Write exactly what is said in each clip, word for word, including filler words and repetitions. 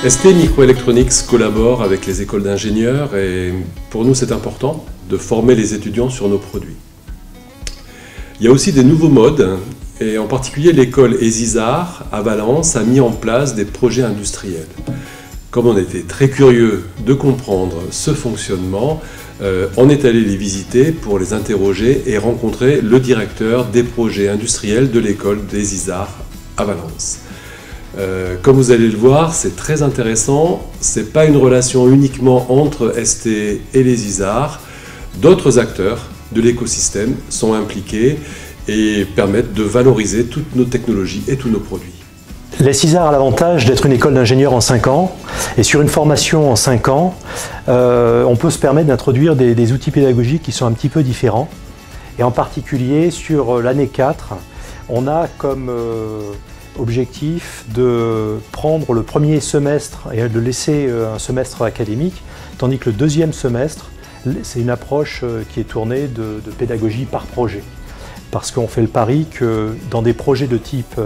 S T Microelectronics collabore avec les écoles d'ingénieurs et pour nous c'est important de former les étudiants sur nos produits. Il y a aussi des nouveaux modes et en particulier l'école ESISAR à Valence a mis en place des projets industriels. Comme on était très curieux de comprendre ce fonctionnement, euh, on est allé les visiter pour les interroger et rencontrer le directeur des projets industriels de l'école d'ESISAR à Valence. Euh, comme vous allez le voir, c'est très intéressant. Ce n'est pas une relation uniquement entre S T et les ESISAR. D'autres acteurs de l'écosystème sont impliqués et permettent de valoriser toutes nos technologies et tous nos produits. Les ESISAR a l'avantage d'être une école d'ingénieurs en cinq ans et sur une formation en cinq ans, euh, on peut se permettre d'introduire des, des outils pédagogiques qui sont un petit peu différents. Et en particulier sur l'année quatre, on a comme euh, objectif de prendre le premier semestre et de laisser un semestre académique, tandis que le deuxième semestre, c'est une approche qui est tournée de, de pédagogie par projet. Parce qu'on fait le pari que dans des projets de type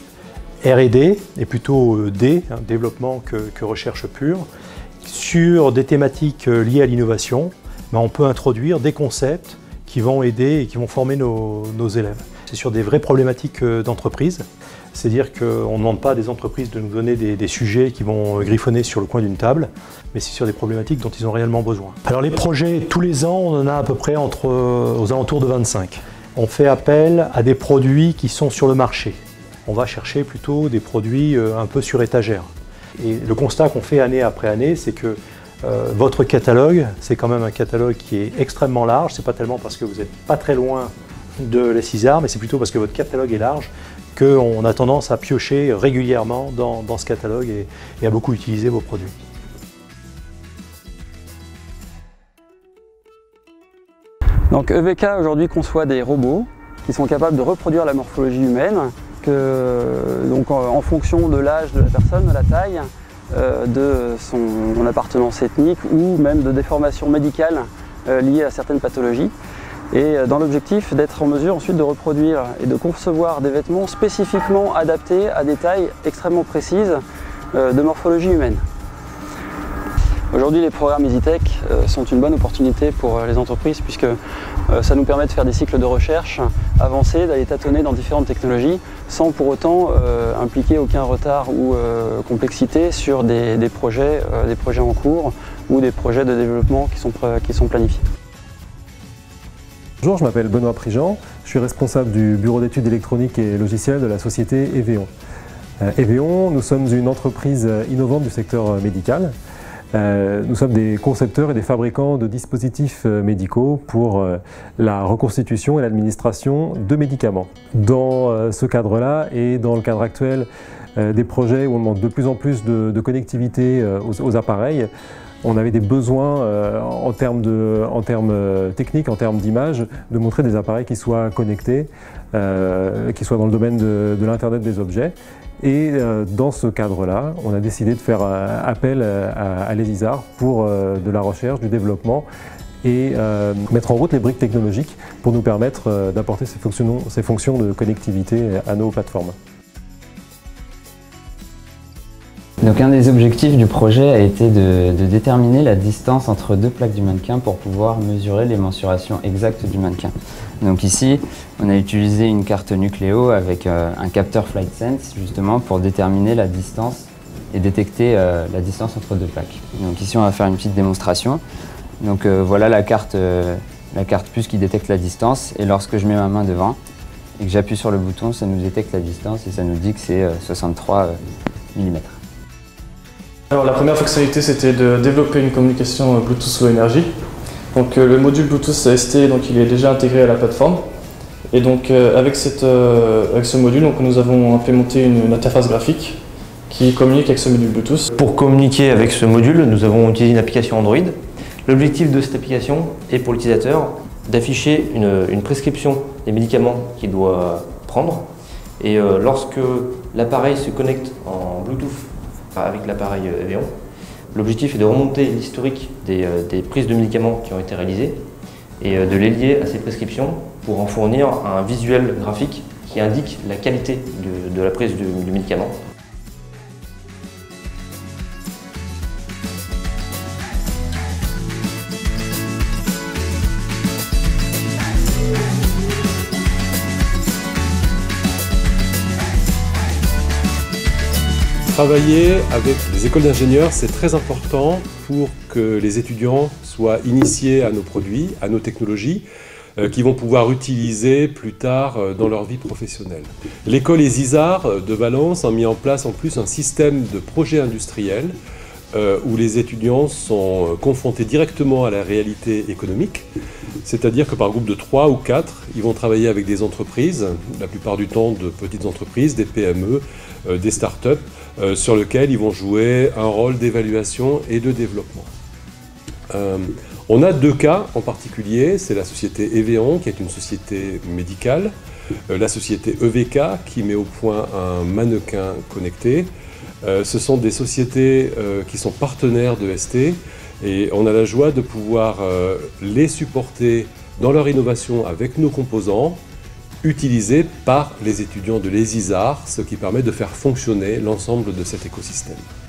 R et D, et plutôt D, hein, développement que, que recherche pure, sur des thématiques liées à l'innovation, ben on peut introduire des concepts qui vont aider et qui vont former nos, nos élèves. C'est sur des vraies problématiques d'entreprise, c'est-à-dire qu'on ne demande pas à des entreprises de nous donner des, des sujets qui vont griffonner sur le coin d'une table, mais c'est sur des problématiques dont ils ont réellement besoin. Alors les projets, tous les ans, on en a à peu près entre, aux alentours de vingt-cinq. On fait appel à des produits qui sont sur le marché. On va chercher plutôt des produits un peu sur étagère. Et le constat qu'on fait année après année, c'est que euh, votre catalogue, c'est quand même un catalogue qui est extrêmement large. C'est pas tellement parce que vous n'êtes pas très loin de l'ESISAR, mais c'est plutôt parce que votre catalogue est large qu'on a tendance à piocher régulièrement dans, dans ce catalogue et, et à beaucoup utiliser vos produits. Donc E V K aujourd'hui conçoit des robots qui sont capables de reproduire la morphologie humaine, que, donc en, en fonction de l'âge de la personne, de la taille, euh, de son appartenance ethnique ou même de déformations médicales euh, liées à certaines pathologies. Et dans l'objectif d'être en mesure ensuite de reproduire et de concevoir des vêtements spécifiquement adaptés à des tailles extrêmement précises euh, de morphologie humaine. Aujourd'hui, les programmes EasyTech euh, sont une bonne opportunité pour euh, les entreprises puisque euh, ça nous permet de faire des cycles de recherche avancés, d'aller tâtonner dans différentes technologies sans pour autant euh, impliquer aucun retard ou euh, complexité sur des, des, projets, euh, des projets en cours ou des projets de développement qui sont, qui sont planifiés. Bonjour, je m'appelle Benoît Prigent, je suis responsable du bureau d'études électroniques et logiciels de la société Eveon. Euh, Eveon, nous sommes une entreprise innovante du secteur médical. Euh, nous sommes des concepteurs et des fabricants de dispositifs médicaux pour euh, la reconstitution et l'administration de médicaments. Dans euh, ce cadre-là et dans le cadre actuel euh, des projets où on demande de plus en plus de, de connectivité euh, aux, aux appareils, on avait des besoins euh, en termes, de, en termes techniques, en termes d'image, de montrer des appareils qui soient connectés, euh, qui soient dans le domaine de, de l'Internet des objets. Et euh, dans ce cadre-là, on a décidé de faire euh, appel à, à l'ESISAR pour euh, de la recherche, du développement et euh, mettre en route les briques technologiques pour nous permettre euh, d'apporter ces fonctions, ces fonctions de connectivité à nos plateformes. Donc un des objectifs du projet a été de, de déterminer la distance entre deux plaques du mannequin pour pouvoir mesurer les mensurations exactes du mannequin. Donc ici, on a utilisé une carte Nucléo avec euh, un capteur FlightSense justement pour déterminer la distance et détecter euh, la distance entre deux plaques. Donc ici, on va faire une petite démonstration. Donc euh, voilà la carte, euh, la carte puce qui détecte la distance et lorsque je mets ma main devant et que j'appuie sur le bouton, ça nous détecte la distance et ça nous dit que c'est euh, soixante-trois millimètres. Alors, la première fonctionnalité, c'était de développer une communication Bluetooth Low Energy. Donc, euh, le module Bluetooth S T, donc, il est déjà intégré à la plateforme. Et donc, euh, avec, cette, euh, avec ce module, donc, nous avons implémenté une, une interface graphique qui communique avec ce module Bluetooth. Pour communiquer avec ce module, nous avons utilisé une application Android. L'objectif de cette application est pour l'utilisateur d'afficher une, une prescription des médicaments qu'il doit prendre. Et euh, lorsque l'appareil se connecte en Bluetooth avec l'appareil Eveon, l'objectif est de remonter l'historique des, euh, des prises de médicaments qui ont été réalisées et euh, de les lier à ces prescriptions pour en fournir un visuel graphique qui indique la qualité de, de la prise du, du médicament. Travailler avec les écoles d'ingénieurs, c'est très important pour que les étudiants soient initiés à nos produits, à nos technologies, euh, qu'ils vont pouvoir utiliser plus tard euh, dans leur vie professionnelle. L'école Les Isards de Valence a mis en place en plus un système de projet industriel euh, où les étudiants sont confrontés directement à la réalité économique. C'est-à-dire que par groupe de trois ou quatre, ils vont travailler avec des entreprises, la plupart du temps de petites entreprises, des P M E, euh, des start-up, euh, sur lesquelles ils vont jouer un rôle d'évaluation et de développement. Euh, on a deux cas en particulier, c'est la société Eveon, qui est une société médicale, euh, la société E V K, qui met au point un mannequin connecté. Euh, ce sont des sociétés euh, qui sont partenaires de S T, et on a la joie de pouvoir euh, les supporter dans leur innovation avec nos composants, utilisés par les étudiants de Les Isards, ce qui permet de faire fonctionner l'ensemble de cet écosystème.